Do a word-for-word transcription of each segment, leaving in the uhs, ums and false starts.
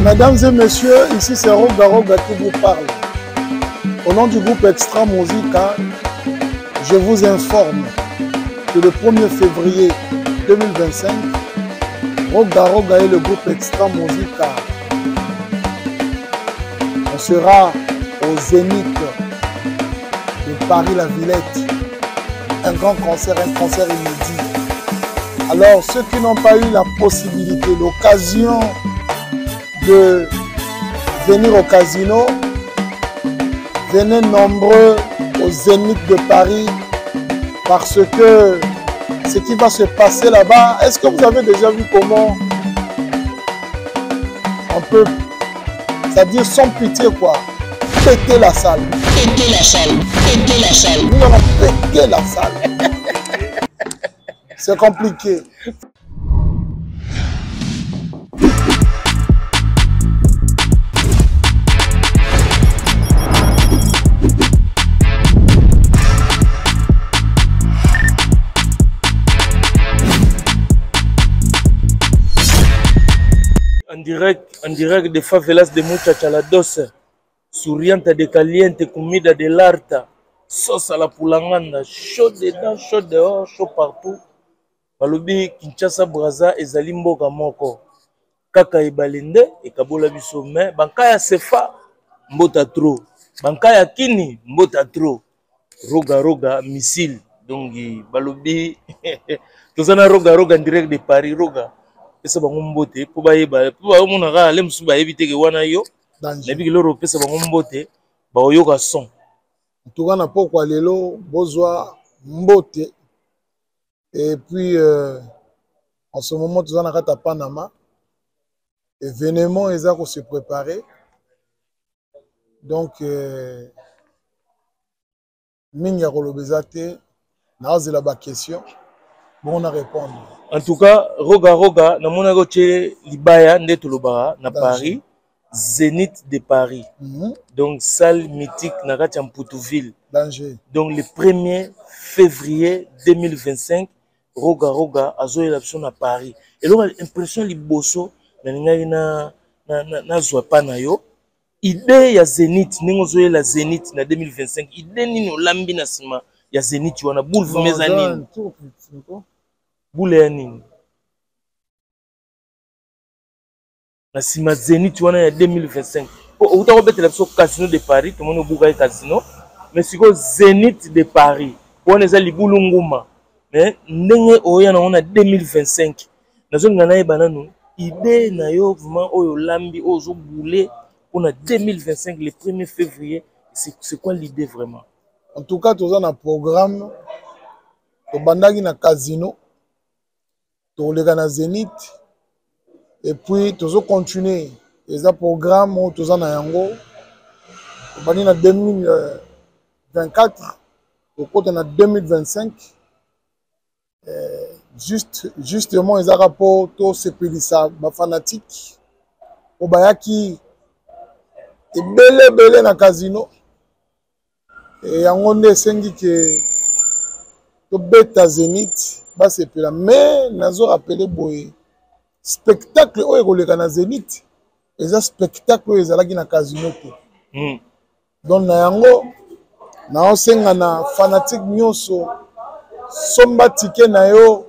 Mesdames et messieurs, ici c'est Roga Roga qui vous parle. Au nom du groupe Extra Musica, je vous informe que le premier février deux mille vingt-cinq, Roga Roga et le groupe Extra Musica, on sera au Zénith de Paris-la-Villette. Un grand concert, un concert inédit. Alors, ceux qui n'ont pas eu la possibilité, l'occasion de venir au casino, venez nombreux au Zénith de Paris parce que ce qui va se passer là-bas, est-ce que vous avez déjà vu comment on peut, c'est-à-dire sans pitié quoi, péter la salle. Péter la salle, péter la salle. Nous allons péter la salle. C'est compliqué. En direct, en direct de favelas de Muchachalados, souriante de caliente, comida de l'arta, sauce à la poulanganda, chaud dedans, chaud dehors, chaud partout. Balobi Kinshasa Braza ezali mboka moko. Kaka ebalende ekabola biso me bankaya sefa mbota trop. Bankaya kini mbota trop. Roga roga missile. Donc balobi tozana roga roga en direct de Paris roga. Pesa bango mbote po bayeba po ba mona ka le musu ba éviter ke wana yo. Na biki loro pesa bango mbote ba oyoka son. Tokana pokwa lelo bozwa mbote. Et puis, euh, en ce moment, nous sommes à Panama. Événement, ils ont se préparer. Donc, Minga Rolobezate, nous avons la question. Bon, on a répondu. En tout cas, Roga Roga, na mona goche libaya ndetulobara na Paris, Zénith de Paris. Mm-hmm. Donc, salle mythique na Poutouville. Danger. Donc, le premier février deux mille vingt-cinq, Roga Roga azoye la option à Paris. Et là, l'impression liboso na na na na na zoa na yo. Idée ya Zénith, ningo zoye la Zénith na deux mille vingt-cinq. Idée nini olambi na sima ya Zénith wana boule vumeza nini? Boule ya nini? Na sima Zénith wana ya deux mille vingt-cinq. O uta ko betela biso casino de Paris, tout le monde buka casino. Mais siko Zénith de Paris. Pone za libulu nguma. Mais ndenge oya na on a deux mille vingt-cinq nazo ngana e bananu idée na yo vraiment oyo lambi ozo boulé on a deux mille vingt-cinq le premier février c'est c'est quoi l'idée vraiment? En tout cas tous un programme to bandaki na casino to le na Zénith et puis tous continuer les programmes tous en yango bani na deux mille vingt-quatre au côté na deux mille vingt-cinq. Euh, juste, justement, ils ont rapport au C P D S A, ma fanatique, au Bayaki, et belé belé na casino, et en on est sengi que to beta Zénith, bah c'est plus là, mais nazo rappelé boy spectacle où est le na Zénith, ils ont spectacle où ils ont la na casino tout. Mm. Donc na yango, na on senga na fanatique nyonso. Somba ticket na yo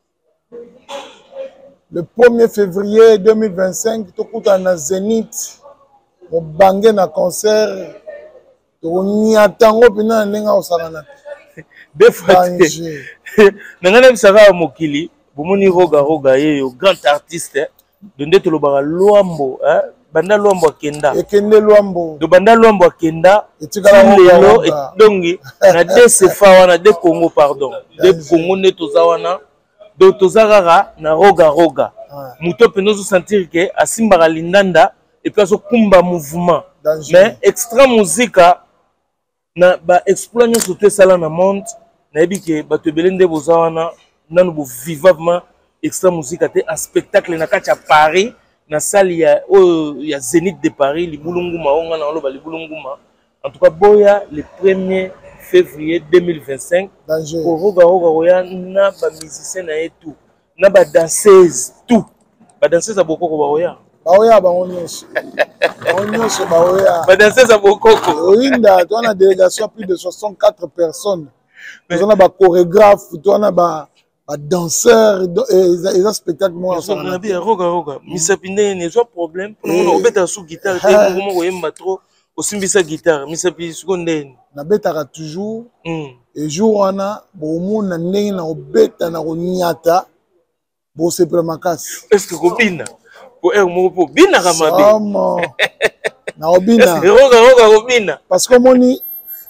le premier février deux mille vingt-cinq tokuta na Zénith mo bangé na concert to nyatango pina ndinga osakana deux fois nangana bisaka mokili bomoni Roga Roga yeyo grand artiste de ndeto lobara Luambo hein banda Luambo akenda ekende Luambo do banda Luambo akenda lelo dongi na deux sefa wana deux Congo pardon deux Congo ne tozawana do tozarara na Roga Roga muto penozo sentir que asimbara lindanda et puis aso kumba mouvement mais Extra Musica na ba exploit nyo sote sala na monde na yebi ke bato belende bozawana nanu bo vivablement Extra Musica te un spectacle na kati ya Paris na salle ya oh, ya Zénith de Paris libulunguma onga na loba libulunguma. En tout cas boya le premier février deux mille vingt-cinq pour Roga Roga Roya na ba musicien na tout na ba danseuse tout ba danseuse a beaucoup ko ba roya baoya bango nyonso bango nyonso baoya badanseuse ya bokoko oyinda toana délégation plus de soixante-quatre personnes tozana bachorégraphe toana badanseur eza spectacle monabi ya rogaroga misapi ndenge ezwa problème mpona obetaka su guitare te moko moko oyemba trop osimbisa guitare misapi siko ndeni nabetaka toujours e jour wana bomona ndenge na kobeta na konyata bosepela makasi est ce que kobina po ere moko po binaka mabe na kobina rogaroga kobina parce que omoni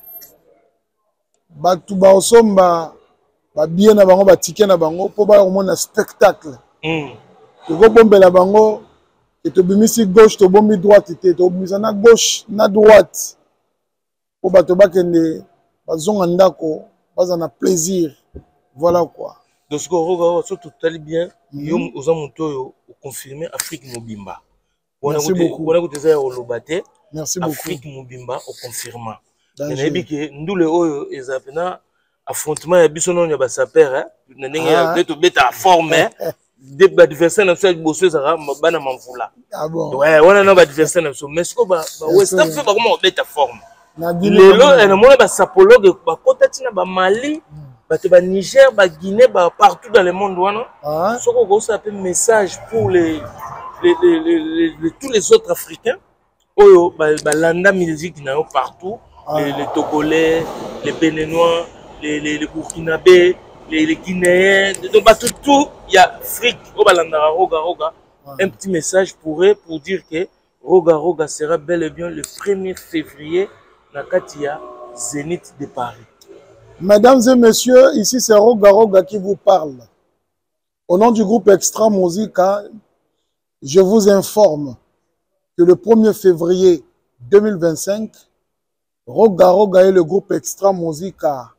bato baosomba babie na bango batike na bango mpo baya komona spectacle tokobombela bango e tobimisi gauche tobombi droite te tobimisa na gauche na droite mpo bato bakende bazonga ndako baza na plaisir voilà quoi donc siko rogaroga so totali bien yo oza moto oyo oconfirme Afrique mobimba wana kuti eza ya koloba te Afrique mobimba oconfirma nayebi ke ndule oyo eza pena affrontement ya biso nono ya basapere na ndenge ya nde tobeta forme baadversaire na biso ya liboso ezaka bana mamvula wana na baadversaire na biso mais siko bawestern mpe bakoma kobeta forme lelo namona basapologue bakota ntina bamali bato baniger baguinée partout dans le monde wana soko okosala mpe message pour les tous les autres africains oyo balanda musique na yo partout les, les Togolais, les Béninois, les, les, les Burkinabés, les, les Guinéens, donc bah, tout, tout, il y a Afrique, Roga Roga. Un petit message pour eux pour dire que Roga Roga sera bel et bien le premier février dans Katia Zénith de Paris. Mesdames et messieurs, ici c'est Roga Roga qui vous parle. Au nom du groupe Extra Musica, je vous informe que le premier février deux mille vingt-cinq, Roga Roga et le groupe Extra Musica,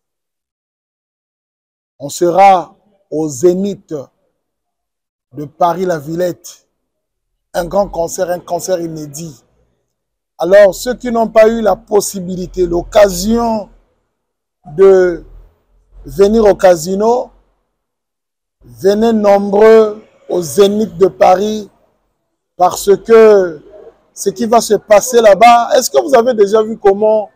on sera au Zénith de Paris-La Villette. Un grand concert, un concert inédit. Alors, ceux qui n'ont pas eu la possibilité, l'occasion de venir au casino, venez nombreux au Zénith de Paris parce que ce qui va se passer là-bas, est-ce que vous avez déjà vu comment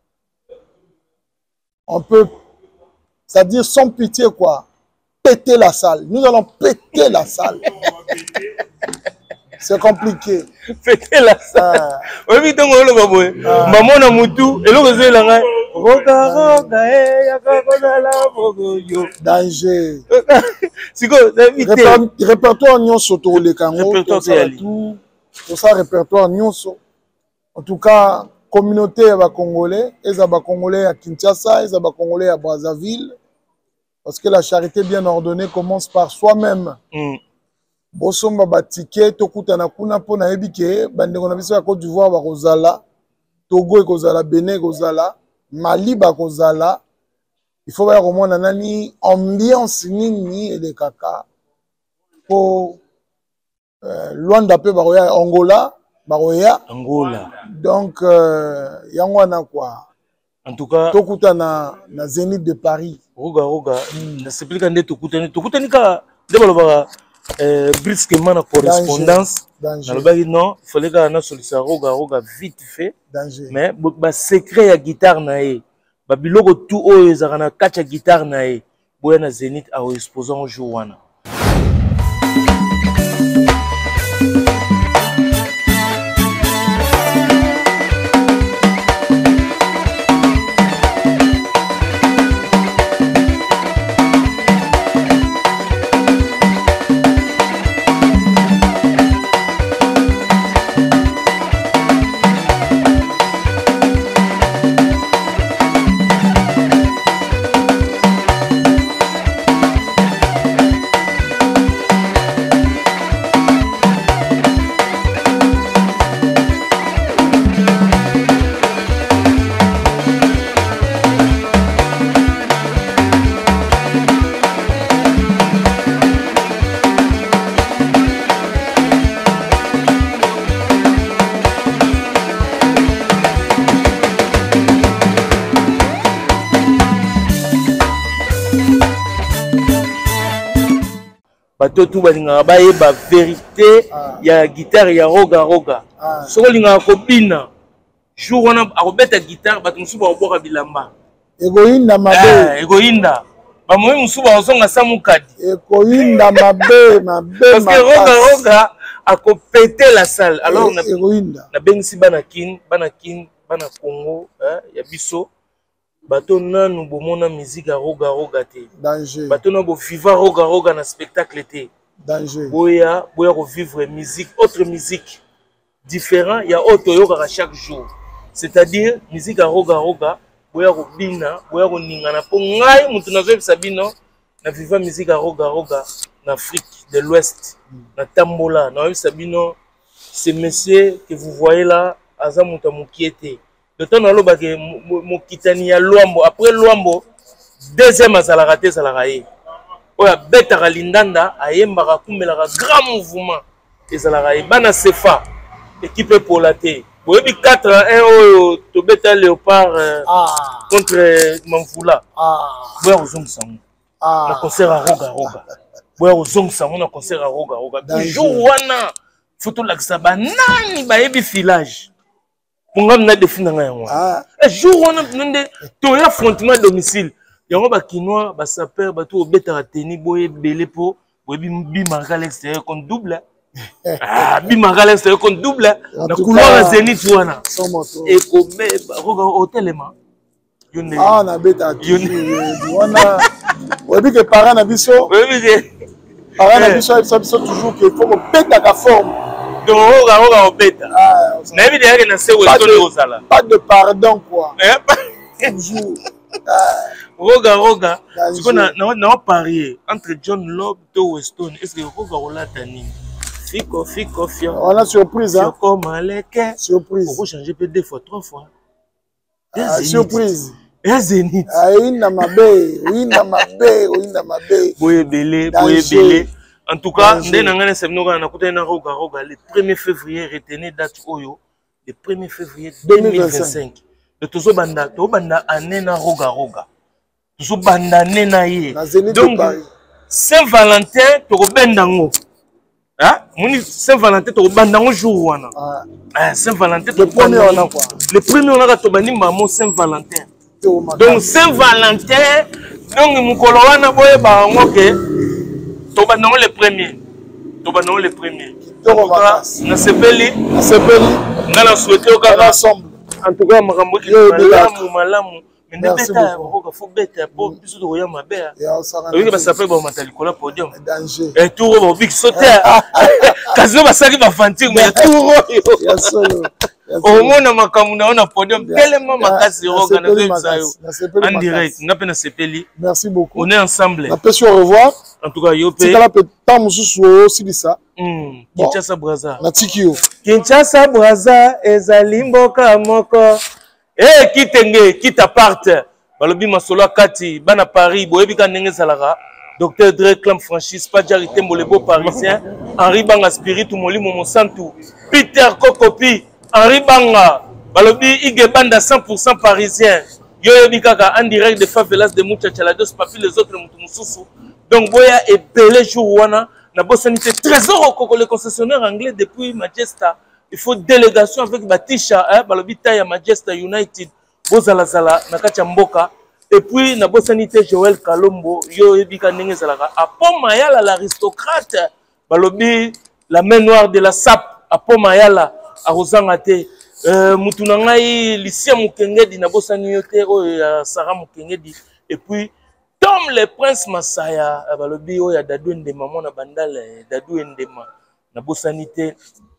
on peut, c'est-à-dire sans pitié quoi, péter la salle. Nous allons péter la salle. C'est compliqué. Péter la salle. Oui, donc on le voit. Maman na mutu, et l'autre c'est là. Roga roga, eh, yaka la bogoyo. Danger. C'est quoi? Répertoire nyonso to le kango. Répertoire tout. Tout ça répertoire nyonso. En tout cas, communauté ya ba Congolais, eza ba Congolais à Kinshasa, eza ba Congolais à Brazzaville. Parce que la charité bien ordonnée commence par soi-même. Mm. Bosomba batike tokutana kuna pona yebike bandeko na biso ya Côte d'Ivoire ba kozala, Togo e kozala, Bénin kozala, Mali ba kozala. Il faut voir comment nani ambiance nini et de kaka pour euh, Luanda pe baroya Angola, baroya Angola. Donc euh, yangwana quoi. En tout cas, tokutana na Zénith de Paris. Roga roga, na sepelika nde tokutani, tokutani ka debalo ba Euh, brusquement en correspondance. Danger. Danger. Non, il fallait qu'on ait solution roga roga vite fait. Danger. Mais bah secret ya guitare nae, bah biloko tout o ezarana kacha guitare nae, boya na Zénith a exposé un jour wana. bato tout balinga ba yeba vérité ya guitare ya roga roga soko linga ko bina jour wana akobeta guitare bato musu ba oboka bilamba egoinda mabe egoinda ba moyi musu ba ozonga samukadi egoinda mabe mabe parce que roga roga akopete la salle alors na egoinda na bengisi bana kin bana kin bana Congo ya biso bato nanu bomona musique ya roga roga te danger bato na bo vivre roga roga na spectacle te danger boya boya ko vivre musique autre musique différent ya auto yoka chaque jour c'est-à-dire musique ya roga roga boya ko bina boya ko ningana po ngai mutu nazo sabino na vivre musique ya roga roga en Afrique de l'Ouest na tambola na sabino ce monsieur que vous voyez là aza mutu mukiete le temps na loba ke mokitani ya Luambo après Luambo deuxième azalaka te azalaka ye oya betaka lindanda ayembaka kumelaka grand mouvement ezalaka ye bana sefa équipe epola te boyebi quatre à un oyo tobeta Léopard euh, ah. contre Mamvula ah. boya kozongisa ngo ah. na concert à roga roga boya kozongisa ngo na concert à roga roga toujours wana foto lakisa banani bayebi filage Pour na définir nga un jour on a demandé ton affrontement domicile yango ba kinois ba sapeur ba tout betara teni boye belé po boye bi marque à l'extérieur contre double ah bi marque à l'extérieur contre double na couloir Zénith wana et ko be roga hotelema yone ah na beta wana oyebi que parents na biso oyebi que parents na biso ça biso toujours que faut beta ka forme donc roga roga obeta na ebi derrière na se westone ozala pas de pardon quoi toujours roga roga siko na na parier entre John Lobb et Weston est-ce que roga olata nini fiko fiko fio on a surprise hein comme aleke surprise faut changer peut deux fois trois fois surprise et Zénith ah ina mabe ina mabe ina mabe boye belé boye belé. En tout cas, nous le premier février, retenez date Oyo, le premier février deux mille vingt-cinq. Le Tozo Banda, Tozo Banda Anena Roga Roga. Tozo Banda Nena Ye. Donc, Saint-Valentin, Tozo Bendango. Hein? Saint-Valentin, Tozo Bendango jour. Saint-Valentin, le premier on a quoi? Le premier on a Tobani Maman Saint-Valentin. Donc, Saint-Valentin, donc, Mukolowana Boye Barangoke. Toba non le premier. Toba non le premier. Na sepeli, na sepeli, na la souhaiter au cas ensemble. En tout cas, makambo ki malamu malamu. Mais beta ko faut beta po biso to ya mabe. Oui ba sapé ba matali kola podium. Danger. Et tout ro big sauter. Kazo ba saki ba fanti mais tout ro. Ya solo. Au moins makambo na on podium tellement makasi roga na zesayo. En direct, na pena sepeli. Merci beaucoup. On est ensemble. On peut se revoir. En tout cas, Yopé. C'est là peut tant mususu aussi de ça. Hmm. Kinshasa Braza. Na tikio. Kinshasa Braza ezali mboka moko. Eh kitenge kita parte. Balobi masolo kati bana Paris boyebi ka ndenge salaka. Docteur Dre Clam Franchise Padjari Tembo le beau parisien. Henri Banga Spiritu Molimo Monsantu. Peter Kokopi. Henri Banga. Balobi Ige Banda cent pour cent parisien. Yoyebi kaka en direct de Favelas de Muchachalados papi les autres mususu. Donc, Boya est belé jour wana na bosanité trésor au le concessionnaire anglais depuis Majesta. Il faut délégation avec Batisha, hein, balobita ya Majesta United, Bozala Zala, Nakacha Mboka. Et puis, na bosanité Joël Kalombo, yo ebika nenge zalaka. Apo Mayala l'aristocrate, balobi la main noire de la S A P, Apo Mayala, a Rosangate, euh, Mutunangai, Lycia Mukengedi, na bosanité o Sarah Mukengedi. Et puis, Tom le prince Masaya, balobi o ya Dadou Ndema mona bandale, Dadou Ndema na bosanité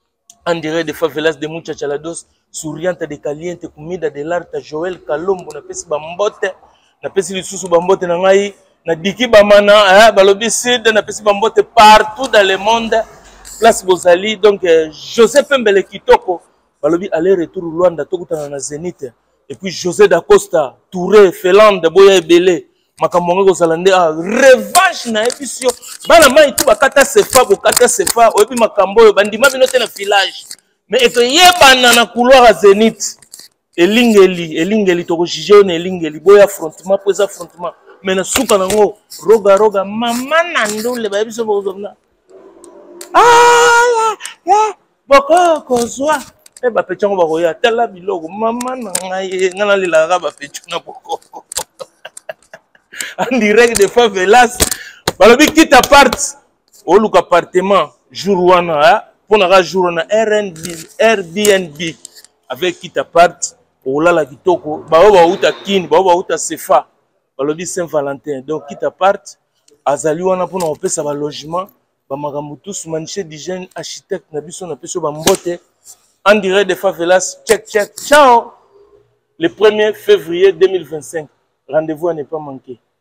en direct de Favelas de Muchachalados, souriante de caliente comida de l'arte Joël Kalombo na pesi bambote, na pesi lisusu bambote na ngai, na diki bamana, hein, balobi sud na pesi bambote partout dans le monde, place Bozali, donc euh, Joseph Mbele Kitoko, balobi aller-retour Luanda, tokutana na Zénith, et puis José Dacosta, Touré, Felande, Boya Ebele, makambo ko salande a revanche na episio bana mai tu bakata sefa bokata sefa oyebi makambo yo bandima bino te na village mais et que yebana na couloir à Zénith elingeli elingeli to juger na elingeli boya affrontement pour affrontement mais na suka nango roga roga mama na ndole ba episio bozomna ah ya boko kozwa e ba petchongo ba koya tala biloko mama na ngai ngana lilaka ba petchona boko en direct de favelas balobi quitte appart au look appartement jour wana pour na jour na Airbnb avec quitte appart pour la kitoko ba ba uta kin ba ba uta sefa balobi Saint-Valentin donc quitte appart azali wana pour na opesa ba logement ba makambo tous maniché d'hygiène architecte na biso na peso ba mbote en direct de favelas check check ciao le premier février deux mille vingt-cinq rendez-vous à ne pas manquer.